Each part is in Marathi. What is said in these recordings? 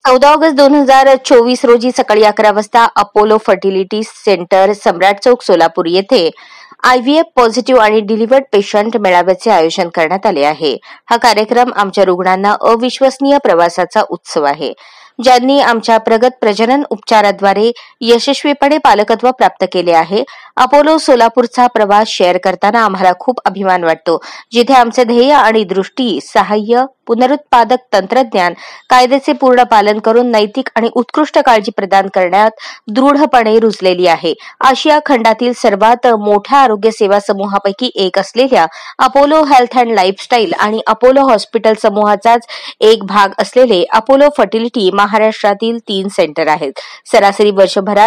14 ऑगस्ट 2024 रोजी सकाळी 11 वाजता Apollo fertility centre, Samrat Chowk, Solapur येथे IVF पॉझिटिव्ह आणि डिलिव्हर्ड पेशंट मेळाव्याचे आयोजन करण्यात आले आहे. हा कार्यक्रम आमच्या रुग्णांना अविश्वसनीय प्रवासाचा उत्सव आहे, ज्यांनी आमच्या प्रगत प्रजनन उपचाराद्वारे यशस्वीपणे पालकत्व प्राप्त केले आहे. अपोलो सोलापूरचा प्रवास शेअर करताना आम्हाला खूप अभिमान वाटतो, जिथे आमचे ध्येय आणि दृष्टी सहाय्य, पुनरुत्पादक तंत्रज्ञान, कायद्याचे पूर्ण पालन करून नैतिक आणि उत्कृष्ट काळजी प्रदान करण्यात दृढपणे रुजलेली आहे. आशिया खंडातील सर्वात मोठ्या आरोग्य सेवा समूहापैकी एक असलेल्या अपोलो हेल्थ अँड लाईफस्टाईल आणि अपोलो हॉस्पिटल समूहाचाच एक भाग असलेले अपोलो फर्टिलिटी महाराष्ट्रातील 3 सेंटर आहेत. सरासरी वर्षभरात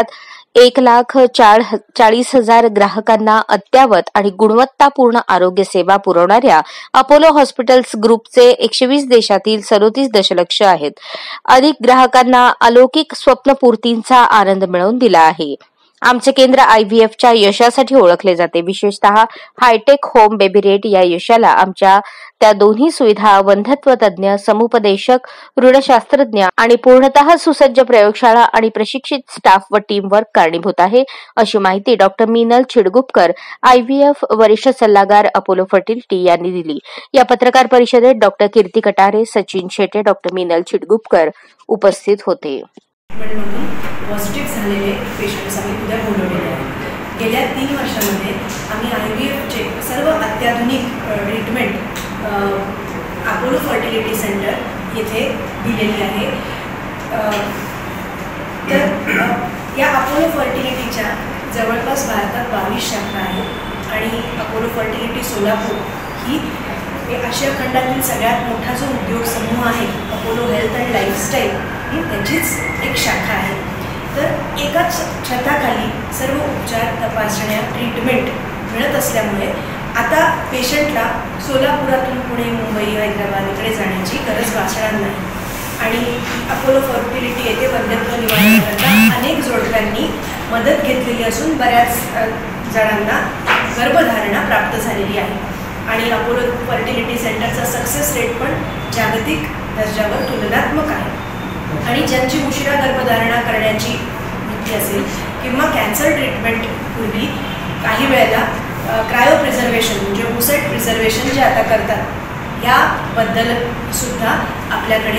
1,40,000 ग्राहकांना अद्ययावत आणि गुणवत्तापूर्ण आरोग्य सेवा पुरवणाऱ्या अपोलो हॉस्पिटल्स ग्रुपचे 120 देशातील 37 दशलक्ष आहेत. अधिक ग्राहकांना अलौकिक स्वप्नपूर्तींचा आनंद मिळवून दिला आहे. आमचे केंद्र IVFच्या यशासाठी ओळखले जाते. विशेषतः हायटेक होम बेबी रेट या यशाला आमच्या त्या दोन्ही सुविधा, वंध्यत्व तज्ज्ञ, समुपदेशक, ऋणशास्त्रज्ञ आणि पूर्णतः सुसज्ज प्रयोगशाळा आणि प्रशिक्षित स्टाफ व टीम वर्क कारणीभूत आहे, अशी माहिती डॉक्टर मीनल चिडगुपकर, IVF वरिष्ठ सल्लागार, अपोलो फर्टिलिटी यांनी दिली. या पत्रकार परिषदेत डॉक्टर कीर्ती कटारे, सचिन शेटे, डॉक्टर मीनल चिडगुपकर उपस्थित होते. पॉझिटिव्ह झालेले पेशंट्स आम्ही उद्या बोलवलेले आहेत. गेल्या 3 वर्षांमध्ये आम्ही IVFचे सर्व अत्याधुनिक ट्रीटमेंट अपोलो फर्टिलिटी सेंटर येथे दिलेली आहे. तर या अपोलो फर्टिलिटीच्या जवळपास भारतात 22 शाखा आहेत आणि अपोलो फर्टिलिटी सोलापूर ही आशिया खंडातील सगळ्यात मोठा जो उद्योग समूह आहे, अपोलो हेल्थ अँड लाईफस्टाईल, ही त्याचीच एक शाखा आहे. तर एकाच छताखाली सर्व उपचार, तपासण्या, ट्रीटमेंट मिळत असल्यामुळे आता पेशंटला सोलापुरातून पुणे, मुंबई, हैदराबाद इकडे जाण्याची गरज भासणार नाही. आणि अपोलो फर्टिलिटी येथे वंध्यत्व निवारणाकरता अनेक जोडप्यांनी मदत घेतलेली असून बऱ्याच जणांना गर्भधारणा प्राप्त झालेली आहे. आणि अपोलो फर्टिलिटी सेंटरचा सक्सेस रेट पण जागतिक दर्जावर तुलनात्मक आहे. आणि ज्यांची उशिरा गर्भधारणा करण्याची वृत्ती असेल किंवा कॅन्सर ट्रीटमेंट पूर्वी काही वेळेला क्रायो प्रिझर्वेशन म्हणजे ओसेट प्रिझर्वेशन जे आता करतात, याबद्दल सुद्धा आपल्याकडे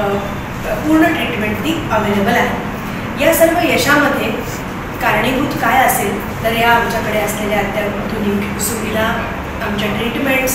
पूर्ण ट्रीटमेंट ती अवेलेबल आहे. या सर्व यशामध्ये कारणीभूत काय असेल तर या आमच्याकडे असलेल्या अत्याधुनिक सुविधा, आमच्या ट्रीटमेंट्स,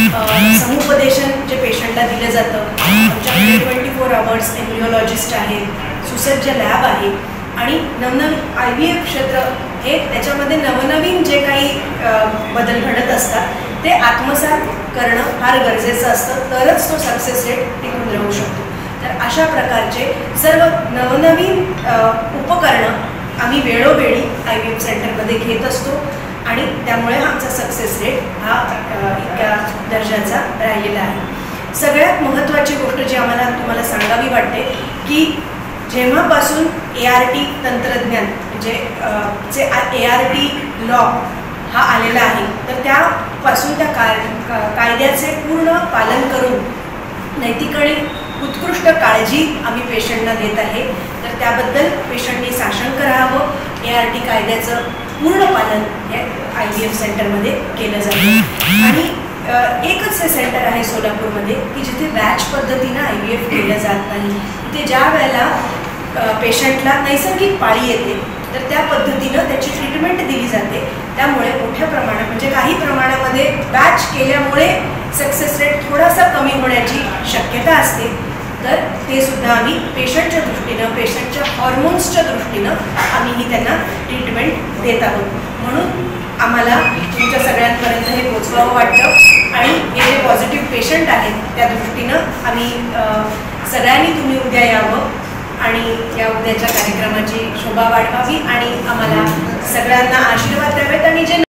समुपदेशन जे पेशंटला दिलं जातं, आमच्याकडे 24 आवर्स एम्ब्रिओलॉजिस्ट आहेत, सुसज्ज लॅब आहे आणि नवनवीन IVF क्षेत्र हे त्याच्यामध्ये नवनवीन जे काही बदल घडत असतात ते आत्मसात करणं फार गरजेचं असतं, तरच तो सक्सेस रेट टिकून राहू शकतो. तर अशा प्रकारचे सर्व नवनवीन उपकरणं आम्ही वेळोवेळी IVF सेंटरमध्ये घेत असतो आणि त्यामुळे आमचा सक्सेस रेट हा इतक्या दर्जाचा राहिलेला आहे. सगळ्यात महत्त्वाची गोष्ट जी आम्हाला तुम्हाला सांगावी वाटते की जेव्हापासून ART तंत्रज्ञान म्हणजे जे ART लॉ हा आलेला आहे, तर त्यापासून त्या कायद्याचे पूर्ण पालन करून नैतिक आणि उत्कृष्ट काळजी आम्ही पेशंटना देत आहे. तर त्याबद्दल पेशंटनी साशंक राहावं. ART कायद्याचं पूर्ण पालन या IVF सेंटरमध्ये केलं जातं. आणि एकच हे सेंटर आहे सोलापूरमध्ये की जिथे बॅच पद्धतीनं IVF केलं जात नाही. तिथे ज्या वेळेला पेशंटला नैसर्गिक पाळी येते तर त्या पद्धतीनं त्याची ट्रीटमेंट दिली जाते. त्यामुळे मोठ्या प्रमाणात म्हणजे काही प्रमाणामध्ये बॅच केल्यामुळे सक्सेस रेट थोडासा कमी होण्याची शक्यता असते. तर ते सुद्धा आम्ही पेशंटच्या दृष्टीनं, पेशंटच्या हॉर्मोन्सच्या दृष्टीनं आम्ही त्यांना ट्रीटमेंट देत आहोत. म्हणून आम्हाला तुमच्या सगळ्यांपर्यंत हे पोचवावं वाटतं आणि हे जे पॉझिटिव्ह पेशंट आहेत त्या दृष्टीनं आम्ही सगळ्यांनी तुम्ही उद्या यावं आणि या उद्याच्या कार्यक्रमाची शोभा वाढवावी आणि आम्हाला सगळ्यांना आशीर्वाद द्यावेत. आणि जे